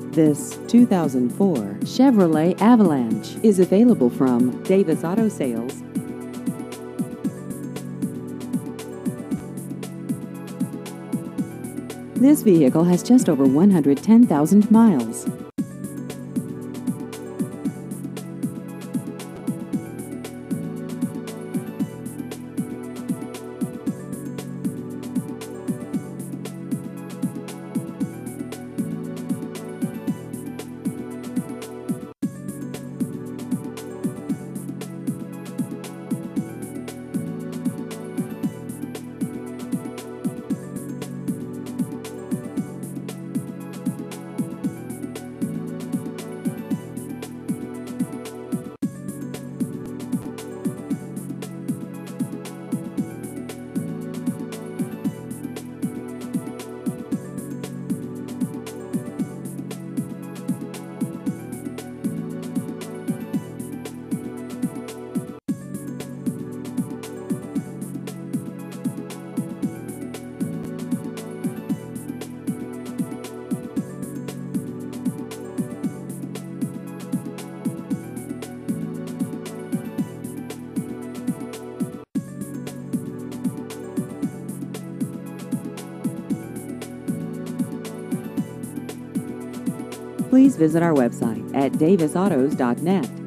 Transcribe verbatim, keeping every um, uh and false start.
This two thousand four Chevrolet Avalanche is available from Davis Auto Sales. This vehicle has just over one hundred ten thousand miles. Please visit our website at davis autos dot net.